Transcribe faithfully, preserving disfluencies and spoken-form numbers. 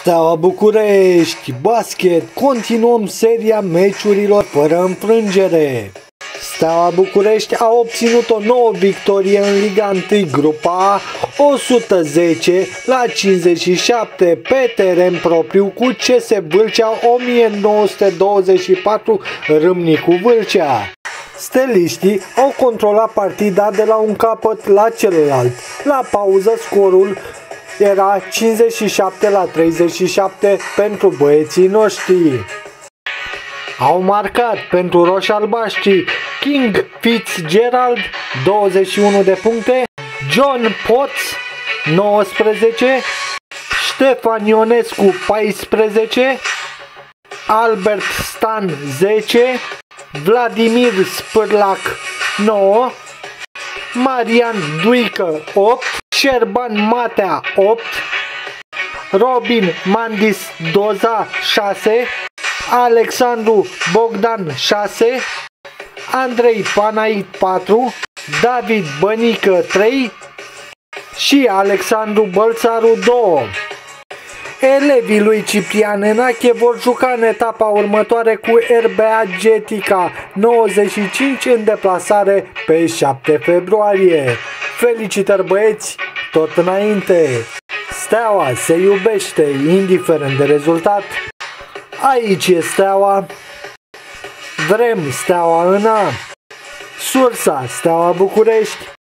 Steaua București, basket, continuăm seria meciurilor fără înfrângere. Steaua București a obținut o nouă victorie în Liga unu Grupa A, o sută zece la cincizeci și șapte pe teren propriu cu C S Vâlcea o mie nouă sute douăzeci și patru Râmnicu Vâlcea. Steliștii au controlat partida de la un capăt la celălalt. La pauză scorul era cincizeci și șapte la treizeci și șapte pentru băieții noștri. Au marcat pentru roșalbaștri King Fitzgerald douăzeci și unu de puncte, John Potts nouăsprezece, Ștefan Ionescu paisprezece, Albert Stan zece, Vladimir Spârlac nouă, Marian Duică opt, Șerban Matea opt, Robin Mandis Doza șase, Alexandru Bogdan șase, Andrei Panait patru, David Bănică trei și Alexandru Bălțaru doi. Elevii lui Ciprian Enache vor juca în etapa următoare cu R B A Getica nouăzeci și cinci în deplasare pe șapte februarie. Felicitări băieți, tot înainte! Steaua se iubește indiferent de rezultat. Aici e Steaua. Vrem Steaua în A. Sursa Steaua București.